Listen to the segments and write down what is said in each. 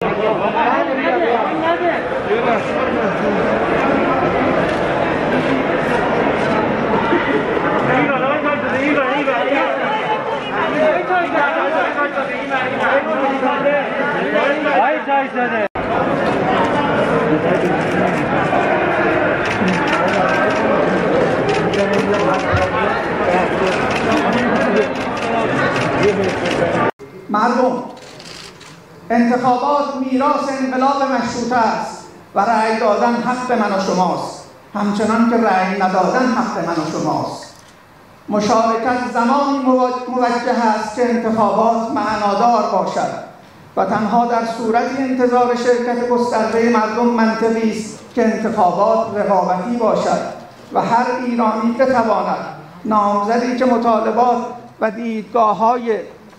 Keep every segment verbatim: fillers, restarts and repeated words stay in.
مردم، انتخابات میراث انقلاب مشروطه است و رأی دادن حق من و شماست، همچنان که رأی ندادن حق من و شماست. مشارکت زمانی موجه است که انتخابات معنادار باشد و تنها در صورتی انتظار شرکت گسترده مردم منطقی است که انتخابات رقابتی باشد و هر ایرانی بتواند نامزدی که مطالبات و دیدگاه‌های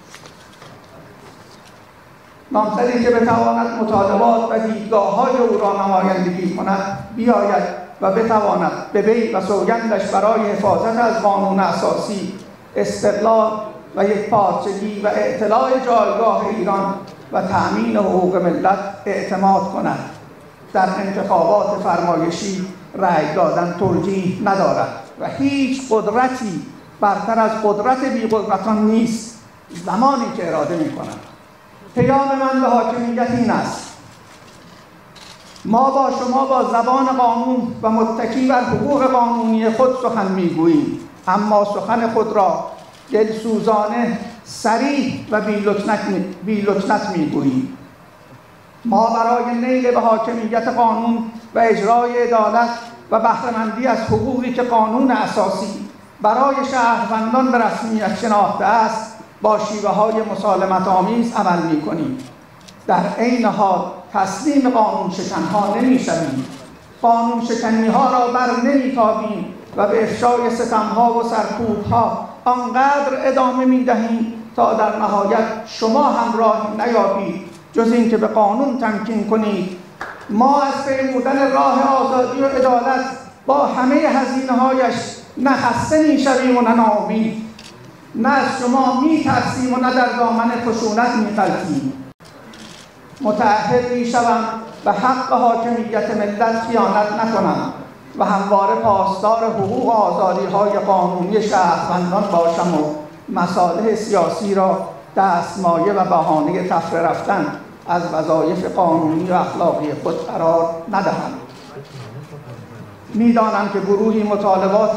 نامزدی که بتواند مطالبات و دیدگاه‌های او را نمایندگی کند بیاید و بتواند به بیع و سوگندش برای حفاظت از قانون اساسی، استقلال و یکپارچگی و اطلاع جایگاه ایران و تأمین حقوق ملت اعتماد کند. در انتخابات فرمایشی رأی دادن توجیه ندارد و هیچ قدرتی برتر از قدرت بی‌قدرتان نیست زمانی که اراده می‌کند. پیام من به حاکمیت این است: ما با شما با زبان قانون و متکی بر حقوق قانونی خود سخن میگوییم، اما سخن خود را دلسوزانه، صریح و بی لکنت میگوییم. ما برای نیل به حاکمیت قانون و اجرای عدالت و بهره‌مندی از حقوقی که قانون اساسی برای شهروندان به رسمیت شناخته است با شیوه‌های مسالمت آمیز عمل می‌کنیم. در عین حال تسلیم قانون شکن‌ها نمی‌شویم. قانون شکنی‌ها را بر نمی‌تابیم و به افشای ستم‌ها و سرکوب‌ها آنقدر ادامه می‌دهیم تا در نهایت شما هم راه نیابید جز این که به قانون تمکین کنید. ما از پیمودن راه آزادی و عدالت با همه هزینه‌هایش نه خسته می‌شویم و نه ناامید. نه از شما می‌ترسیم و نه در دامن خشونت می‌غلطیم. متعهد می‌شوم به حق حاکمیت ملت خیانت نکنم و همواره پاسدار حقوق و آزادی‌های قانونی شهروندان باشم و مصالح سیاسی را دستمایه و بهانه تفره رفتن از وظایف قانونی و اخلاقی خود قرار ندهم. می‌دانم که گروهی مطالبات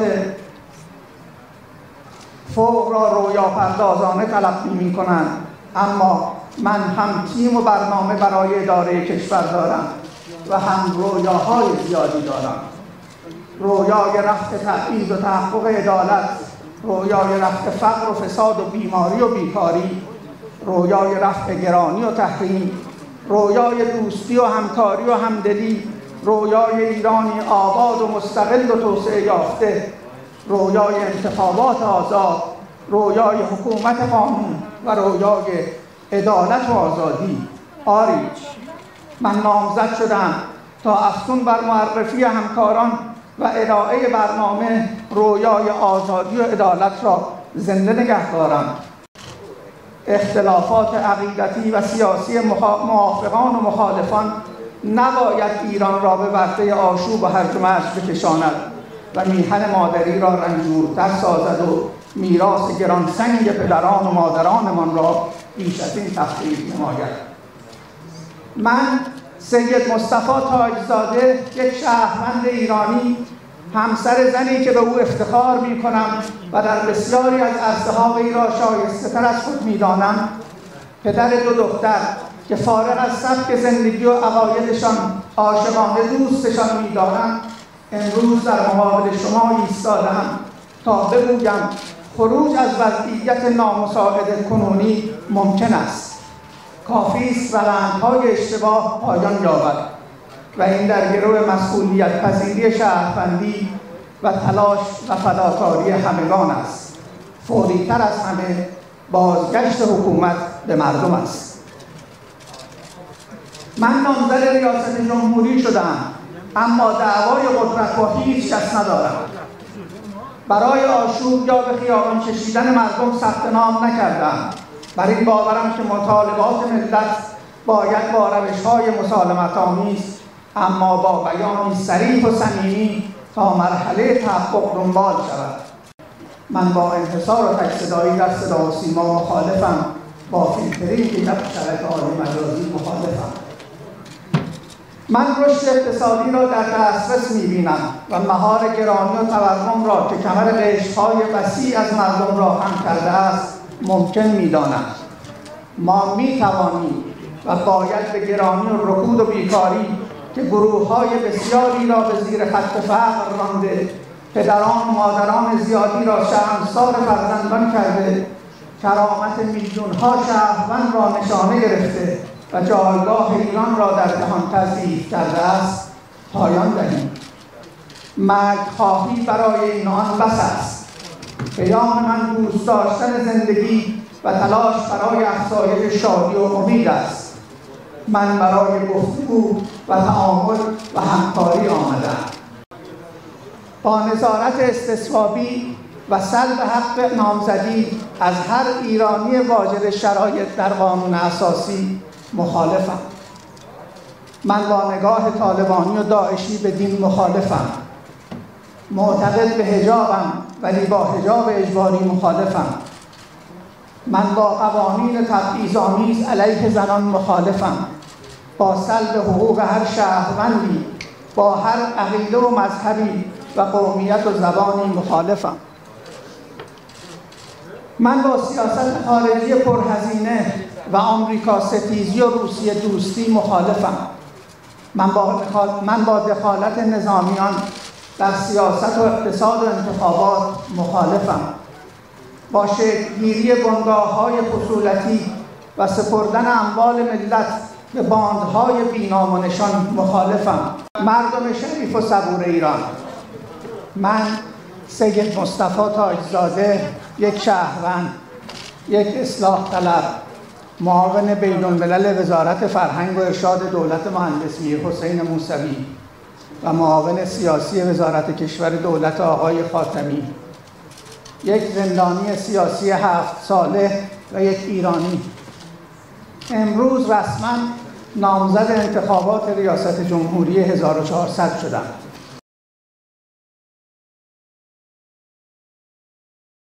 فوق را رویاپردازانه تلقی می‌کنند، اما من هم تیم و برنامه برای اداره کشور دارم و هم رویاهای زیادی دارم. رویای رفع تبعیض و تحقق عدالت، رویای رفع فقر و فساد و بیماری و بیکاری، رویای رفع گرانی و تحریم، رویای دوستی و همکاری و همدلی، رویای ایرانی آباد و مستقل و توسعه یافته، رویای انتخابات آزاد، رویای حکومت قانون و رویای عدالت و آزادی. آری، من نامزد شدم تا افزون بر معرفی همکاران و ارائه برنامه رویای آزادی و عدالت را زنده نگه دارم. اختلافات عقیدتی و سیاسی موافقان و مخالفان نباید ایران را به ورطه آشوب و هرج و مرج بکشاند و میهن مادری را رنجورتر سازد و میراث گرانسنگ پدران و مادرانمان را بیش از این تفریط نماید. من سید مصطفی تاجزاده، یک شهروند ایرانی، همسر زنی که به او افتخار می کنم و در بسیاری از عرصه‌ها وی را شایسته تر از خود می دانم، پدر دو دختر که فارغ از سبک زندگی و عقایدشان عاشقانه دوستشان می دارم، امروز در مقابل شما ایستاده‌ام تا بگویم خروج از وضعیت نامساعد کنونی ممکن است. کافی است روندهای اشتباه پایان یابد و این در گرو مسئولیت پذیری شهروندی و تلاش و فداکاری همگان است. فوری‌تر از همه بازگشت حکومت به مردم است. من نامزد ریاست جمهوری شدم، اما دعوای قدرت با هیچ کس ندارم. برای آشوب یا به خیابان کشیدن مردم ثبت نام نکردم. بر این باورم که مطالبات ملت باید با روش‌های مسالمت‌آمیز اما با بیانی صریح و صمیمی تا مرحله تحقق دنبال شود. من با انحصار و تک‌صدایی در صدا و سیما مخالفم، با فیلترینگ که در شبکه‌های مجازی مخالفم. من رشد اقتصادی را در دسترس می‌بینم و مهار گرانی و تورم را که کمر قشرهای وسیع از مردم را خم کرده است ممکن می‌دانم. ما می‌توانیم و باید به گرانی و رکود و بیکاری که گروه‌های بسیاری را به زیر خط فقر رانده، پدران و مادران زیادی را شرمسار فرزندان کرده، کرامت میلیون‌ها شهروند را نشانه گرفته و جایگاه ایران را در جهان تضعیف کرده است پایان دهیم. مرگ خواهی برای اینان بس است. پیام من دوست داشتن زندگی و تلاش برای افزایش شادی و امید است. من برای گفتگو و تعامل و همکاری آمدم. با نظارت استصوابی و سلب حق نامزدی از هر ایرانی واجد شرایط در قانون اساسی مخالفم. من با نگاه طالبانی و داعشی به دین مخالفم. معتقد به حجابم ولی با حجاب اجباری مخالفم. من با قوانین تبعیض‌آمیز علیه زنان مخالفم. با سلب حقوق هر شهروندی با هر عقیده و مذهبی و قومیت و زبانی مخالفم. من با سیاست خارجی پرهزینه و آمریکا ستیزی و روسیه دوستی مخالفم. من با من با دخالت نظامیان در سیاست و اقتصاد و انتخابات مخالفم. با شکل‌گیری بنگاه‌های خصولتی و سپردن اموال ملت به باندهای بی‌نام و نشان مخالفم. مردم شریف و صبور ایران، من سید مصطفی تاجزاده، یک شهروند، یک اصلاح طلب، معاون بین‌الملل وزارت فرهنگ و ارشاد دولت مهندس میرحسین موسوی و معاون سیاسی وزارت کشور دولت آقای خاتمی، یک زندانی سیاسی هفت ساله و یک ایرانی، امروز رسما نامزد انتخابات ریاست جمهوری هزار و چهارصد شدم.